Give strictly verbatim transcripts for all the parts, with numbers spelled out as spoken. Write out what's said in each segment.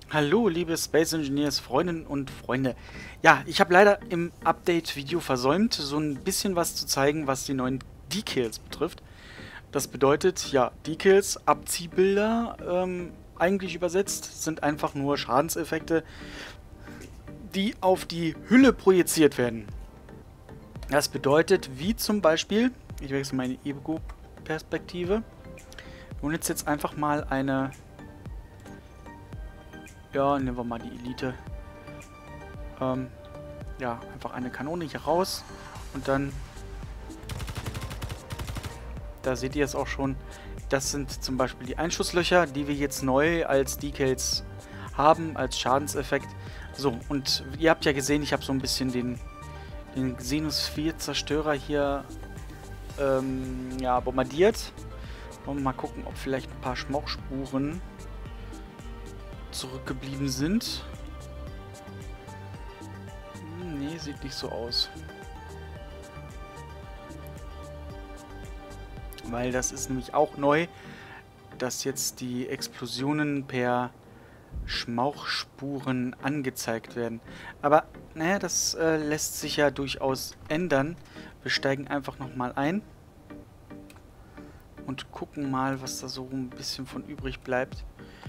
Hallo, liebe Space Engineers, Freundinnen und Freunde. Ja, ich habe leider im Update-Video versäumt, so ein bisschen was zu zeigen, was die neuen Decals betrifft. Das bedeutet, ja, Decals, Abziehbilder, ähm, eigentlich übersetzt, sind einfach nur Schadenseffekte, die auf die Hülle projiziert werden. Das bedeutet, wie zum Beispiel, ich wechsle meine Ego-Perspektive und jetzt jetzt einfach mal eine... Ja, nehmen wir mal die Elite. Ähm, ja, einfach eine Kanone hier raus. Und dann... Da seht ihr es auch schon. Das sind zum Beispiel die Einschusslöcher, die wir jetzt neu als Decals haben, als Schadenseffekt. So, und ihr habt ja gesehen, ich habe so ein bisschen den, den Xenosphere-Zerstörer hier ähm, ja, bombardiert. Wollen wir mal gucken, ob vielleicht ein paar Schmauchspuren zurückgeblieben sind. Hm, nee, sieht nicht so aus. Weil das ist nämlich auch neu, dass jetzt die Explosionen per Schmauchspuren angezeigt werden. Aber, naja, das äh, lässt sich ja durchaus ändern. Wir steigen einfach nochmal ein und gucken mal, was da so ein bisschen von übrig bleibt.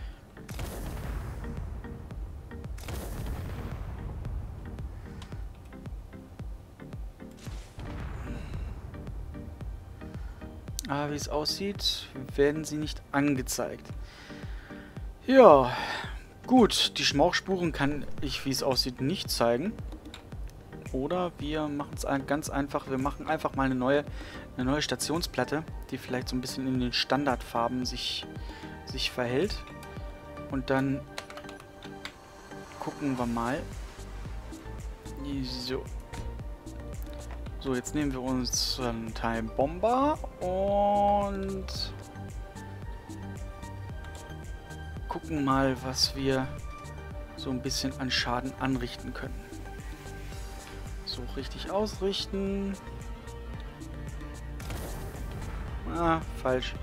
Aber wie es aussieht, werden sie nicht angezeigt. Ja, gut. Die Schmauchspuren kann ich, wie es aussieht, nicht zeigen. Oder wir machen es ganz einfach. Wir machen einfach mal eine neue, eine neue Stationsplatte, die vielleicht so ein bisschen in den Standardfarben sich, sich verhält. Und dann gucken wir mal. So. So, jetzt nehmen wir uns einen Time Bomber und gucken mal, was wir so ein bisschen an Schaden anrichten können. So, richtig ausrichten. Ah, falsch.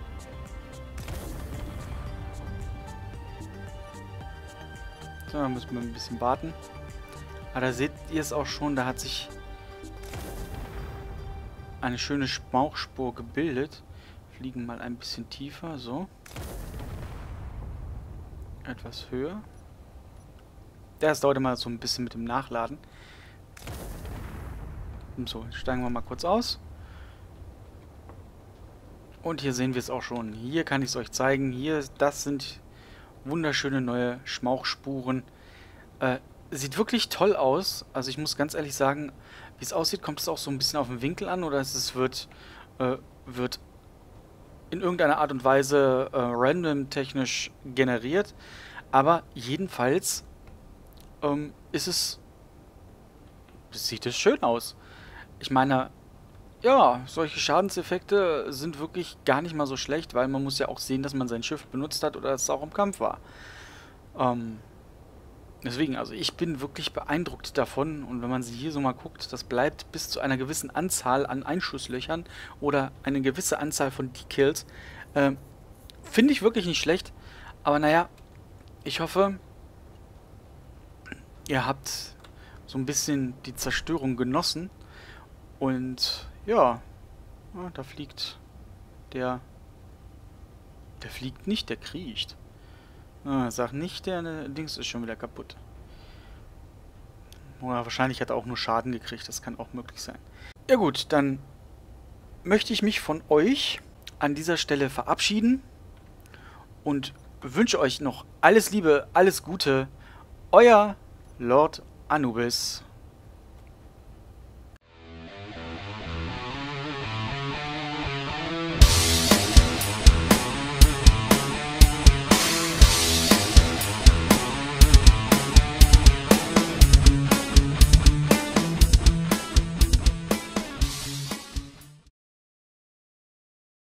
So, da müssen wir ein bisschen warten. Aber da seht ihr es auch schon, da hat sich eine schöne Schmauchspur gebildet. Fliegen mal ein bisschen tiefer, so. Etwas höher. Das dauert immer so ein bisschen mit dem Nachladen. Und so, jetzt steigen wir mal kurz aus. Und hier sehen wir es auch schon. Hier kann ich es euch zeigen. Hier, das sind wunderschöne neue Schmauchspuren. Äh, sieht wirklich toll aus. Also ich muss ganz ehrlich sagen, wie es aussieht, kommt es auch so ein bisschen auf den Winkel an, oder es wird, äh, wird in irgendeiner Art und Weise äh, random technisch generiert. Aber jedenfalls ähm, ist es, sieht es schön aus. Ich meine, ja, solche Schadenseffekte sind wirklich gar nicht mal so schlecht, weil man muss ja auch sehen, dass man sein Schiff benutzt hat oder dass es auch im Kampf war. Ähm, Deswegen, also ich bin wirklich beeindruckt davon, und wenn man sie hier so mal guckt, das bleibt bis zu einer gewissen Anzahl an Einschusslöchern oder eine gewisse Anzahl von Decals. Ähm, Finde ich wirklich nicht schlecht, aber naja, ich hoffe, ihr habt so ein bisschen die Zerstörung genossen und ja, ja da fliegt der, der fliegt nicht, der kriecht. Ah, sag nicht, der ne, Dings ist schon wieder kaputt. Oder wahrscheinlich hat er auch nur Schaden gekriegt, das kann auch möglich sein. Ja gut, dann möchte ich mich von euch an dieser Stelle verabschieden und wünsche euch noch alles Liebe, alles Gute. Euer Lord Anubis.